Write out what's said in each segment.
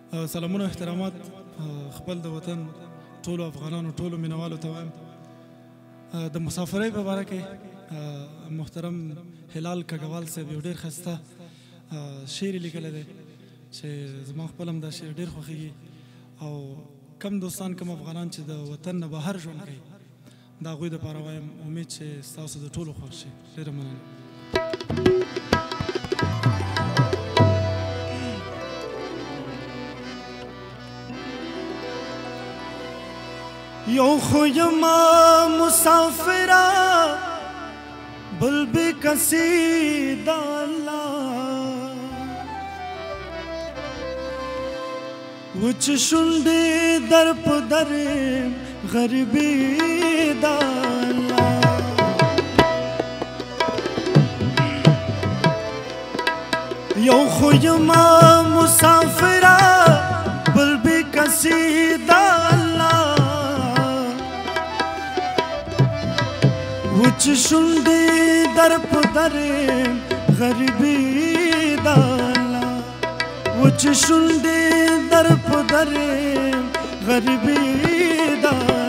سلامونه احترامات خپل د وطن ټولو افغانانو ټولو مینوالو ته وایم د مسافرۍ په باره کې محترم هلال کږوال صاحب یو ډېر ښایسته شعر یې لیکلی دی چې زما خپل هم دا شعر ډېر خوښېږي او کم دوستان کم افغانان چې د وطن نه بهر ژوند کوي د هغوی دپاره وایم امید چې ستاسو د ټولو خوښ شي. ډېره مننه. یو خو یما مسافرا بل بی کسی دا اللہ وچ شنڈی در پدر غربی دا اللہ یو خو یما مسافرا بل بی کسی دا اللہ وچ شنڈی در پدر غربی دالا وچ شنڈی در پدر غربی دالا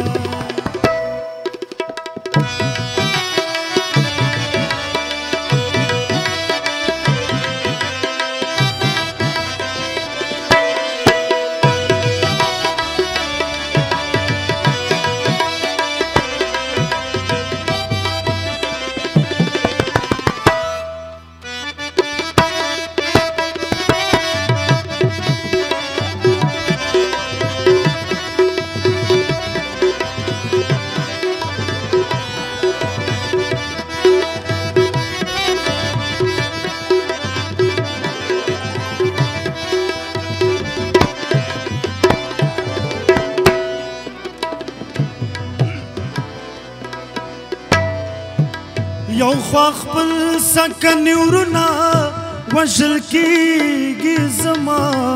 یو خوا خپل سکن ورنا وژل کیږي زما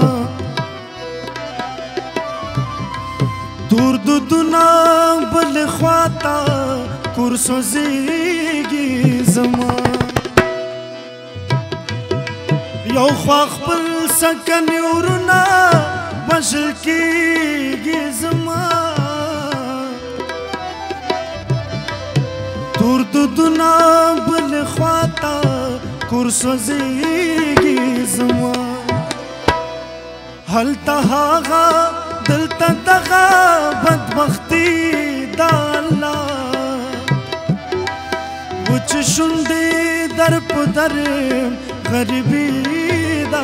دور دودونه بل خواته کور سوځېږي زما یو خوا خپل سکن ورنا وژل کیږي زما دور دودونه بل خواته کور سوځېږي زما هلته هغه دلته دغه بدبختي دا الله وچ شونډې در په در غریبي دا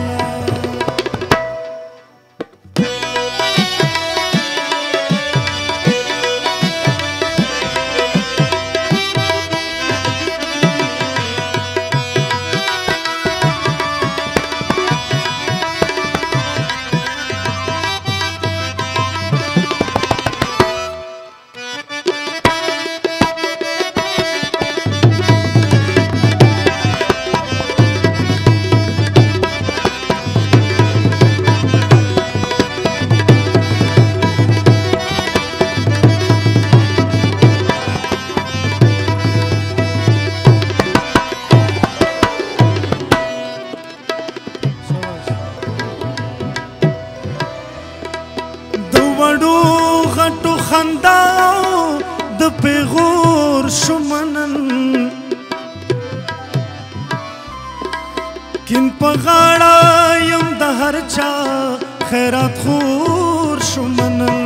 خنداو د پیغور شمنن کین په غاړه یم د هر چا خیرات خور شمنن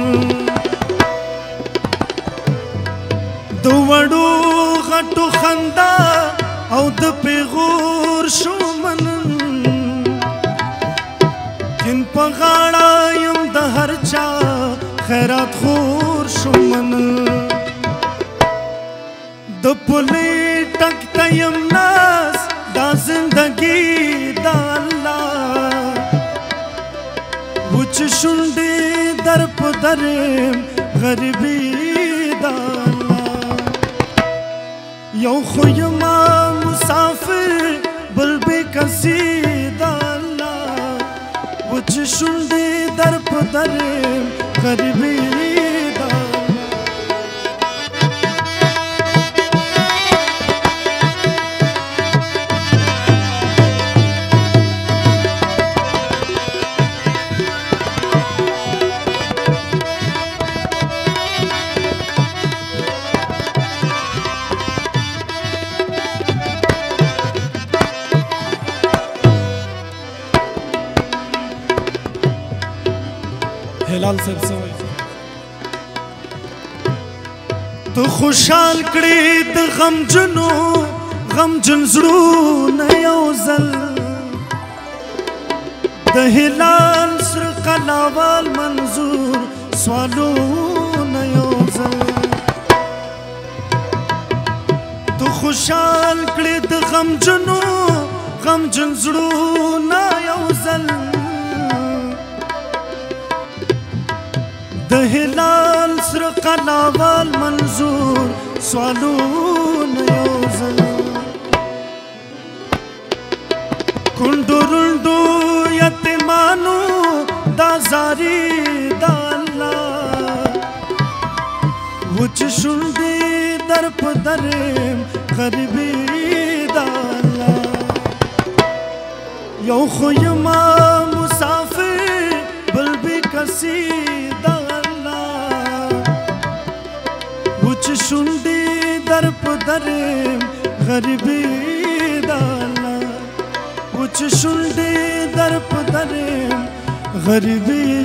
د وړو غټو خندا او د پیغور شمنن کین په غاړه یم د هر چا خیرات خور شمنن د پلی ټک ته یم ناس دا زندگی دا الله وچ شونډې در په در غریبي دا الله یو خو یما مسافر بل بې کسي دا الله وچ شونډې در په در غریبی دا هلال صاحب سوی تو خوشحال کړې د غمجن زړونه یو ځل د هلال سره قلاوال منظور سوالونه یو ځل تو خوشحال کړې د غمجن زړونه یو ځل د هلال سره قلاوال منظور سوالونه یو ځل کونډو رونډو یتیمانو دا زاري د الله وچ شونډې در په در غریبي د الله یو خو یما مسافر بل بې کسي د شونډې در په در غریبي د الله وچ شونډې در په در غریبي